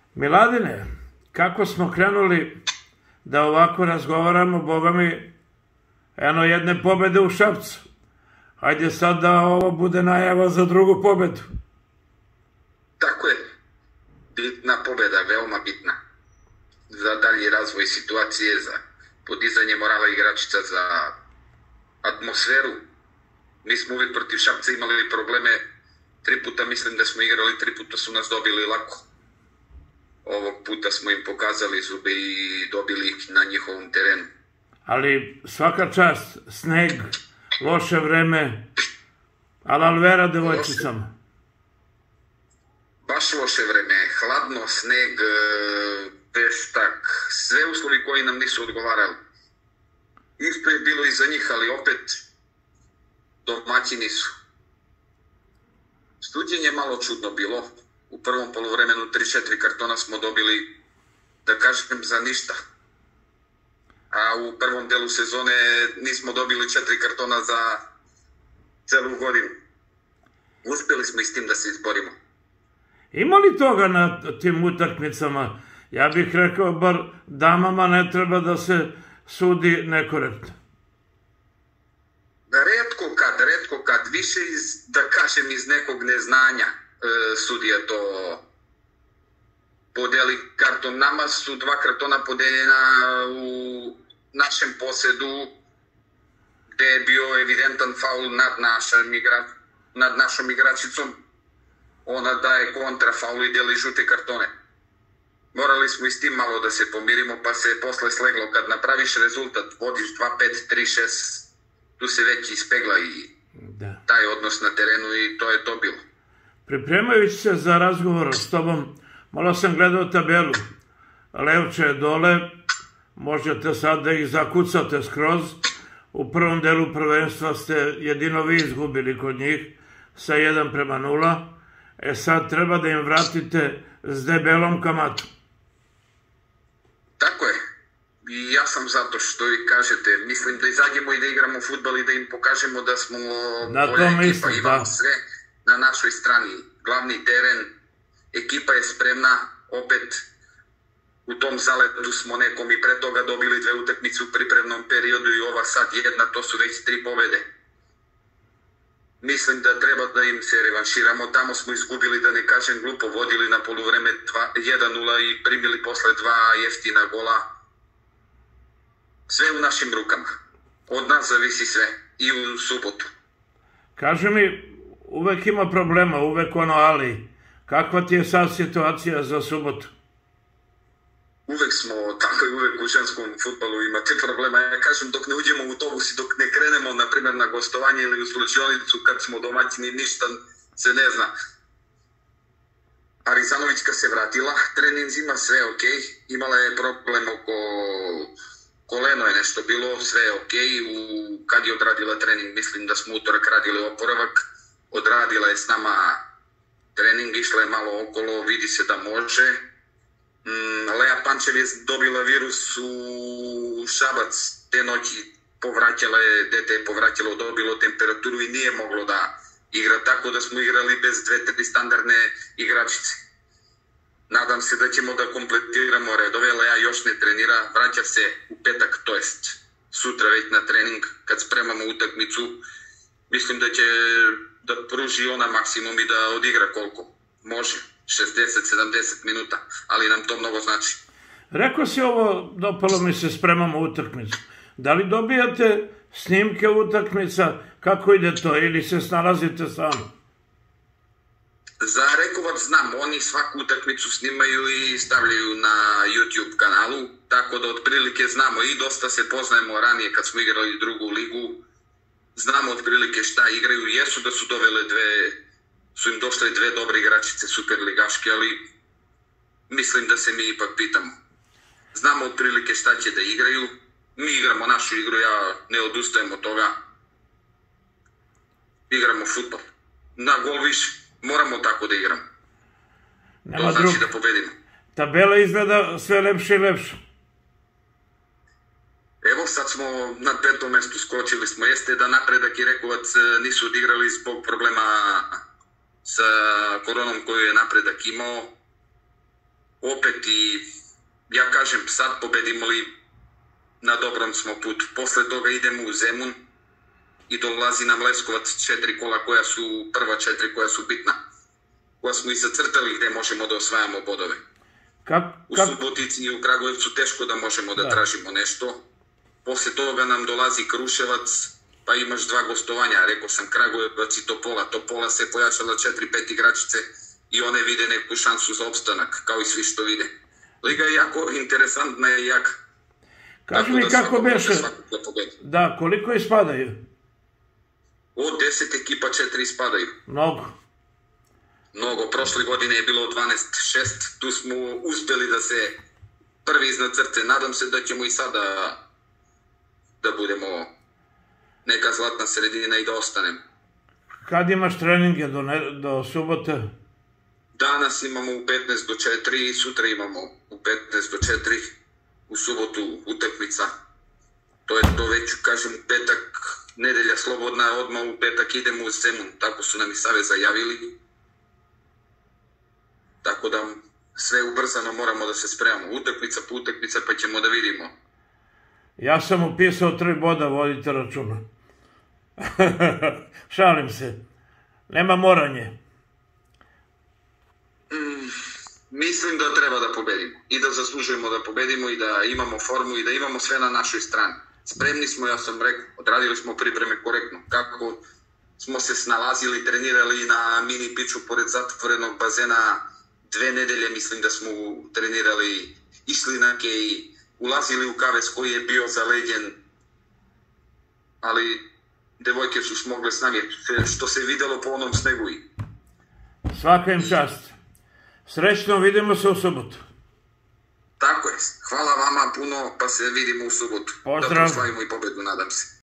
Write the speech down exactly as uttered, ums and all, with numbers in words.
Miladine, kako smo krenuli da ovako razgovaramo, Boga mi, eno jedne pobede u Šapcu. Hajde sad da ovo bude najava za drugu pobedu. Tako je. Bitna pobeda, veoma bitna. Za dalji razvoj situacije, za podizanje morala igračica, za atmosferu. Mi smo uvijek protiv Šapca imali probleme. Tri puta mislim da smo igrali, tri puta su nas dobili lako. Ovog puta smo im pokazali zube i dobili ih na njihovom terenu. Ali svaka čast, sneg, loše vreme, ali Alvera devojčicama. Baš loše vreme, hladno, sneg, peštak, sve uslovi koji nam nisu odgovarali. Isto je bilo i za njih, ali opet domaćini su. Suđenje malo čudno bilo. U prvom poluvremenu tri četiri kartona smo dobili, da kažem, za ništa. A u prvom delu sezone nismo dobili četiri kartona za celu godinu. Uspjeli smo i s tim da se izborimo. Ima li toga na tim utakmicama? Ja bih rekao, bar damama ne treba da se sudi nekorektno. Retko kad, retko kad, više iz, da kažem, iz nekog neznanja e, sudija to podeli karton. Nama su dva kartona podeljena u našem posedu, gde je bio evidentan faul nad, našom, igra, nad našom igračicom. Ona daje kontra faul i deli žute kartone. Morali smo i s tim malo da se pomirimo, pa se posle sleglo. Kad napraviš rezultat, vodiš dva pet, tri šest, tu se već ispegla i da. Taj odnos na terenu i to je to bilo. Pripremajući se za razgovor s tobom, malo sam gledao tabelu. Levče je dole, možete sad da ih zakucate skroz. U prvom delu prvenstva ste jedino vi izgubili kod njih sa jedan prema nula. E sad treba da im vratite s debelom kamatom. Tako je. I ja sam zato što i kažete, mislim da izađemo i da igramo fudbal i da im pokažemo da smo bolja ekipa, imamo sve na našoj strani. Glavni teren, ekipa je spremna, opet u tom zaletu smo nekom i pre toga dobili dve utakmice u pripremnom periodu i ova sad jedna, to su već tri pobede. Mislim da treba da im se revanširamo, tamo smo izgubili, da ne kažem glupo, vodili na poluvreme jedan nula i primili posle dva jeftina gola. Sve u našim rukama. Od nas zavisi sve. I u subotu. Kaži mi, uvek ima problema, uvek ono ali. Kakva ti je sad situacija za subotu? Uvek smo, tako i uvek u ženskom fudbalu imate problema. Ja kažem, dok ne uđemo u autobus i dok ne krenemo, na primjer, na gostovanje ili u slučionicu, kad smo domaćini, ništa se ne zna. Arizanovićka se vratila, treninzima, sve ok. Imala je problem oko... koleno je nešto bilo, sve je ok. U, kad je odradila trening, mislim da smo utorak radili oporavak. Odradila je s nama trening, išla je malo okolo, vidi se da može. Mm, Lea Pančev je dobila virus u Šabac, te noći povraćala je, dete je povraćalo, dobilo temperaturu i nije moglo da igra, tako da smo igrali bez dve, tri standardne igračice. Nadam se da ćemo da kompletiramo redove, Lea još ne trenira, vraća se u petak, to jest sutra već na trening, kad spremamo utakmicu. Mislim da će da pruži ona maksimum i da odigra koliko može, šezdeset sedamdeset minuta, ali nam to mnogo znači. Rekao si ovo, dopalo mi se, spremamo utakmicu. Da li dobijate snimke utakmica, kako ide to, ili se snalazite sami? Za Rekovac znam, oni svaku utakmicu snimaju i stavljaju na YouTube kanalu, tako da otprilike znamo i dosta se poznajemo ranije kad smo igrali drugu ligu. Znamo otprilike šta igraju, jesu da su dovele dve, su im došle dve dobre igračice superligaške, ali mislim da se mi ipak pitamo. Znamo otprilike šta će da igraju, mi igramo našu igru, ja ne odustajem od toga. Igramo fudbal. Na gol više. Moramo tako da igramo. To znači da pobedimo. Tabela izgleda sve lepše i lepše. Evo sad smo na petom mestu, skočili smo. Jeste da Napredak i Rekovac nisu odigrali zbog problema sa koronom koju je Napredak imao. opet i ja kažem sad pobedimo li na dobrom smo putu. Posle toga idemo u Zemun i dolazi nam Leskovac, četiri kola koja su, prva četiri koja su bitna, koja smo i zacrtali gde možemo da osvajamo bodove. Kak, U kak... Subotici i u Kragujevcu teško da možemo da, da tražimo nešto. Posle toga nam dolazi Kruševac, pa imaš dva gostovanja, rekao sam Kragujevac i Topola. Topola se pojačala četiri pet igračice i one vide neku šansu za opstanak, kao i svi što vide. Liga je jako interesantna i jaka. Kaži mi kako beše, da, koliko ispadaju? Od deset ekipa četiri ispadaju. Mnogo. Mnogo, prošle godine je bilo dvanaest šest, tu smo uspeli da se prvi iznad crte. Nadam se da ćemo i sada da budemo neka zlatna sredina i da ostanemo. Kad imaš treninge do, ne, do subote? Danas imamo u petnaest do četiri i sutra imamo u petnaest do četiri. U subotu utakmica. To je to već, kažem, u petak, nedelja slobodna, odmah u petak idemo u Zemun. Tako su nam i saveza javili. Tako da sve ubrzano moramo da se spremamo. Utakmica po utakmica pa ćemo da vidimo. Ja sam upisao tri boda, vodite računa. Šalim se. Nema moranje. Mm, mislim da treba da pobedimo. I da zaslužujemo da pobedimo i da imamo formu i da imamo sve na našoj strani. Spremni smo, ja sam rekao, odradili smo pripreme korektno. Kako smo se snalazili, trenirali na mini piću pored zatvorenog bazena dve nedelje, mislim da smo trenirali islinake i ulazili u kavez koji je bio zaleđen, ali devojke su smogle snage, što se videlo po onom snegu. Svaka im čast. Srećno, vidimo se u subotu. Tako je. Hvala vama puno, pa se vidimo u subotu. Pozdrav. Da proslavimo i pobedu, nadam se.